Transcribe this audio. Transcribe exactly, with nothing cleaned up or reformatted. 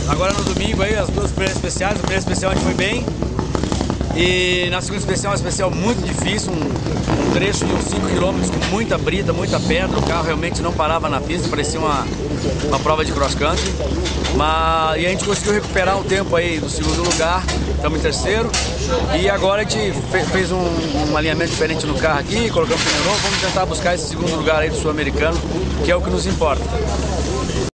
agora no domingo aí, as duas primeiras especiais. A primeira especial a gente foi bem. E na segunda especial, uma especial muito difícil, um, um trecho de uns cinco quilômetros com muita brita, muita pedra. O carro realmente não parava na pista, parecia uma, uma prova de cross country. Mas, e a gente conseguiu recuperar um tempo aí do segundo lugar, estamos em terceiro. E agora a gente fez um, um alinhamento diferente no carro aqui, colocamos pneu novo, vamos tentar buscar esse segundo lugar aí do sul-americano, que é o que nos importa.